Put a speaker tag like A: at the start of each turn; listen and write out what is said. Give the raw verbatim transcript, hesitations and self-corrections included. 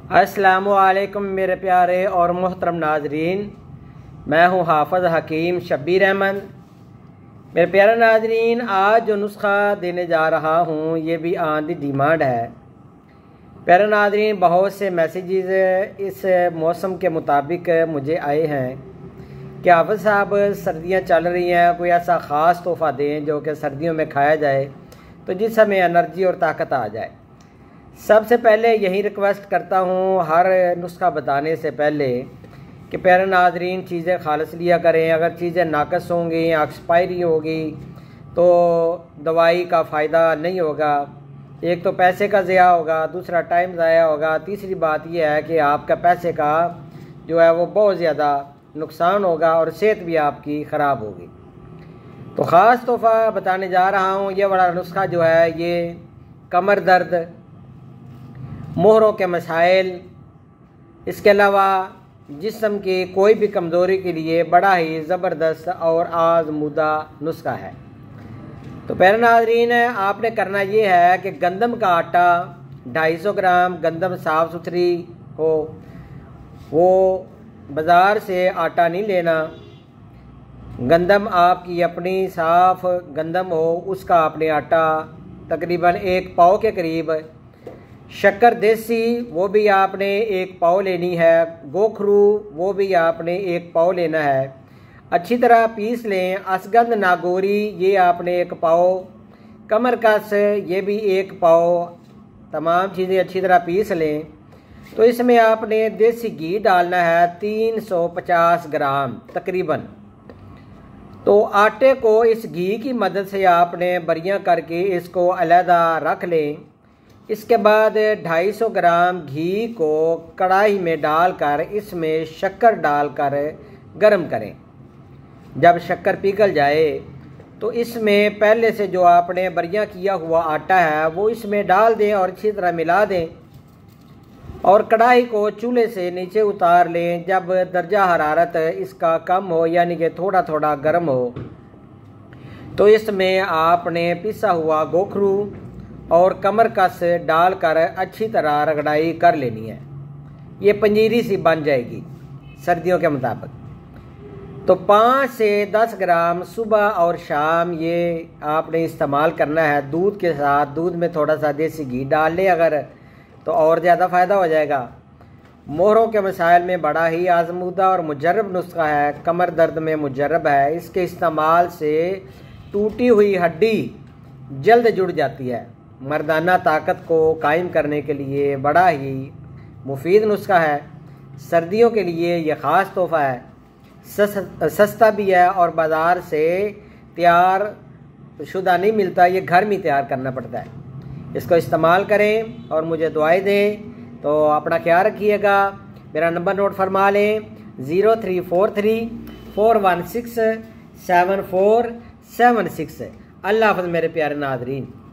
A: अस्सलामुअलैकुम मेरे प्यारे और मोहतरम नाजरीन, मैं हूँ हाफ़िज़ हकीम शब्बीर अहमद। मेरे प्यारे नाजरीन, आज जो नुस्खा देने जा रहा हूँ ये भी ऑन दी डिमांड है। प्यारे नाजरीन, बहुत से मैसेजेस इस मौसम के मुताबिक मुझे आए हैं कि हाफ़िज़ साहब सर्दियाँ चल रही हैं, कोई ऐसा ख़ास तोहफ़ा दें जो कि सर्दियों में खाया जाए तो जिस हमें एनर्जी और ताकत आ जाए। सबसे पहले यही रिक्वेस्ट करता हूँ हर नुस्खा बताने से पहले कि प्यारे नाजरीन चीज़ें खालिस लिया करें। अगर चीज़ें नाकस होंगी, एक्सपायरी होगी तो दवाई का फ़ायदा नहीं होगा। एक तो पैसे का ज़िया होगा, दूसरा टाइम ज़ाया होगा, तीसरी बात यह है कि आपका पैसे का जो है वो बहुत ज़्यादा नुकसान होगा और सेहत भी आपकी ख़राब होगी। तो ख़ास तोहफ़ा बताने जा रहा हूँ। ये बड़ा नुस्खा जो है ये कमर दर्द, मोहरों के मसाइल, इसके अलावा जिस्म की कोई भी कमज़ोरी के लिए बड़ा ही ज़बरदस्त और आज़मूदा नुस्खा है। तो प्यारे नाज़रीन, आपने करना ये है कि गंदम का आटा ढाई सौ ग्राम, गंदम साफ़ सुथरी हो, वो बाज़ार से आटा नहीं लेना। गंदम आपकी अपनी साफ़ गंदम हो, उसका आपने आटा तकरीबन एक पाव के करीब, शक्कर देसी वो भी आपने एक पाव लेनी है, गोखरू वो भी आपने एक पाव लेना है, अच्छी तरह पीस लें। असगंध नागौरी ये आपने एक पाव, कमरकस ये भी एक पाव, तमाम चीज़ें अच्छी तरह पीस लें। तो इसमें आपने देसी घी डालना है तीन सौ पचास ग्राम तकरीबन। तो आटे को इस घी की मदद से आपने बरियां करके इसको अलहदा रख लें। इसके बाद ढाई सौ ग्राम घी को कढ़ाई में डालकर इसमें शक्कर डालकर गर्म करें। जब शक्कर पिघल जाए तो इसमें पहले से जो आपने बरियां किया हुआ आटा है वो इसमें डाल दें और अच्छी तरह मिला दें और कढ़ाई को चूल्हे से नीचे उतार लें। जब दर्जा हरारत इसका कम हो यानी कि थोड़ा थोड़ा गर्म हो तो इसमें आपने पिसा हुआ गोखरू और कमरकस डालकर अच्छी तरह रगड़ाई कर लेनी है। ये पंजीरी सी बन जाएगी सर्दियों के मुताबिक। तो पाँच से दस ग्राम सुबह और शाम ये आपने इस्तेमाल करना है दूध के साथ। दूध में थोड़ा सा देसी घी डाल लें अगर तो और ज़्यादा फ़ायदा हो जाएगा। मोहरों के मसाइल में बड़ा ही आजमूदा और मुजर्रब नुस्खा है, कमर दर्द में मुजर्रब है। इसके इस्तेमाल से टूटी हुई हड्डी जल्द जुड़ जाती है। मर्दाना ताकत को कायम करने के लिए बड़ा ही मुफीद नुस्खा है। सर्दियों के लिए यह ख़ास तोहफ़ा है, सस, सस्ता भी है और बाज़ार से तैयार शुदा नहीं मिलता, ये घर में तैयार करना पड़ता है। इसको इस्तेमाल करें और मुझे दुआएं दें। तो अपना ख्याल रखिएगा। मेरा नंबर नोट फरमा लें, zero three four three four one six seven four seven six. अल्लाह हाफ़िज़ मेरे प्यारे नाज़रीन।